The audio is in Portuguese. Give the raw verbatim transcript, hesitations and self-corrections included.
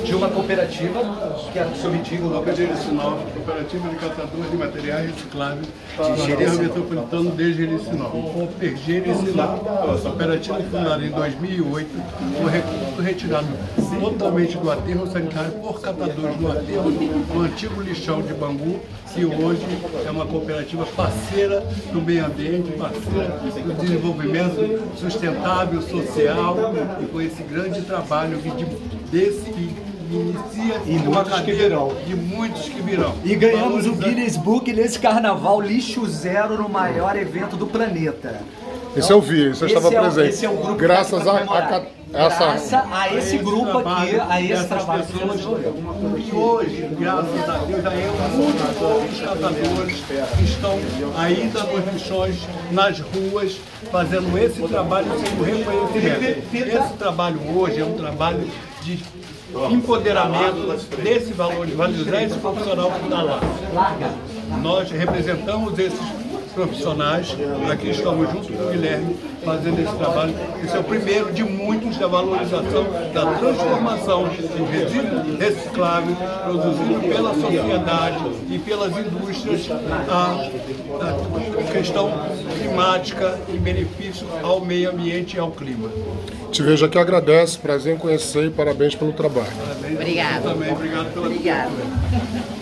de uma cooperativa, que é a Subtigo Nova Local. Jericinópolis, Cooperativa de Catadores de Materiais Recicláveis do Bairro Metropolitano de Jericinópolis. Cooper Jericinópolis, cooperativa fundada em dois mil e oito, com recurso retirado totalmente do aterro sanitário por catadores do aterro do antigo lixão de Bangu, que hoje é uma cooperativa parceira do meio ambiente, parceira do desenvolvimento sustentável, social, e com esse grande trabalho que de, desse que inicia E uma muitos que cadeia virão. de muitos que virão. E ganhamos o Valorizando- Guinness Book nesse carnaval Lixo Zero no maior evento do planeta. Isso eu vi, isso eu Esse estava é o- presente. esse é o grupo Graças que a, vai a, comemorar. a essa... Graças a esse grupo aqui, a esse dessas trabalho que pessoas. desenvolveu. E hoje, graças a Deus, aí é muito poucos catadores que estão ainda nos lixões, nas ruas, fazendo esse trabalho sem reconhecimento. Esse trabalho hoje é um trabalho de empoderamento desse valor, de valorizar esse profissional que está lá. Nós representamos esses profissionais, aqui estamos junto com o Guilherme fazendo esse trabalho. Esse é o primeiro de muitos da valorização, da transformação do resíduo reciclável produzido pela sociedade e pelas indústrias a, a questão climática em benefício ao meio ambiente e ao clima. Te vejo aqui, agradeço, prazer em conhecer e parabéns pelo trabalho. Parabéns. Obrigada. Também, obrigado pela Obrigada.